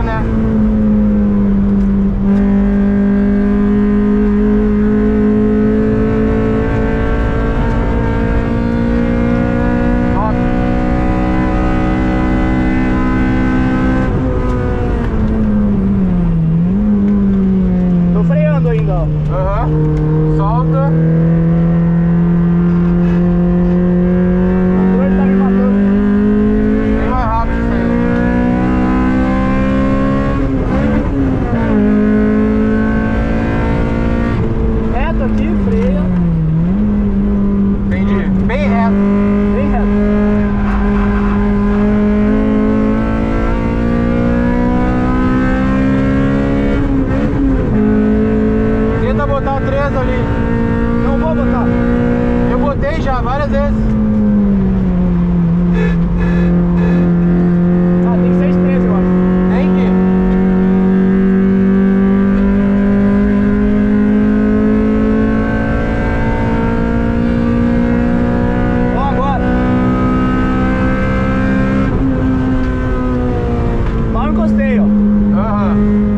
né? Tô freando ainda, ó. Aham. Solta. A dor tá me matando. Bem mais rápido isso aí. Reto aqui, freia. Entendi. Bem reto. Bem reto. Tenta botar o 3 ali. Não vou botar. Eu botei já várias vezes. Ah, tem 6,13 eu acho. Tem que. Ó, agora. Lá eu encostei, ó. Aham.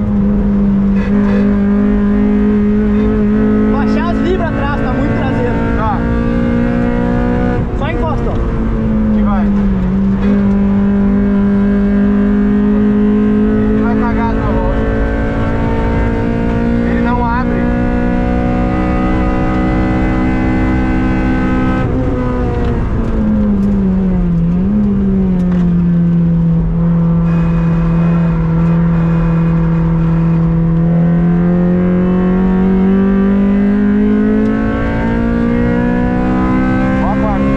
Baixar as libras atrás, tá muito traseiro. Tá. Só encosta, ó. Que vai. Ele vai cagar a tua volta. Ele não abre. Ó a quarta.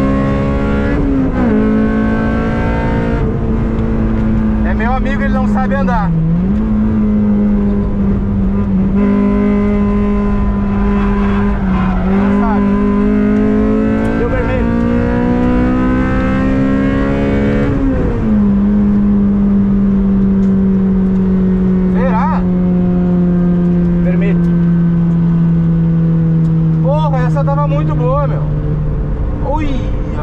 É meu amigo, ele não sabe andar.